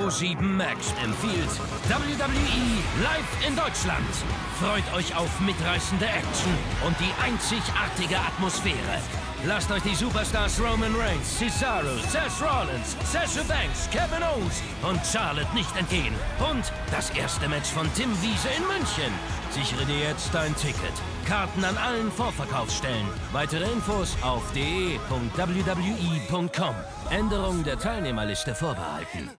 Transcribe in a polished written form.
Pro7 Max empfiehlt WWE live in Deutschland. Freut euch auf mitreißende Action und die einzigartige Atmosphäre. Lasst euch die Superstars Roman Reigns, Cesaro, Seth Rollins, Sasha Banks, Kevin Owens und Charlotte nicht entgehen. Und das erste Match von Tim Wiese in München. Sichere dir jetzt dein Ticket. Karten an allen Vorverkaufsstellen. Weitere Infos auf de.wwe.com. Änderung der Teilnehmerliste vorbehalten.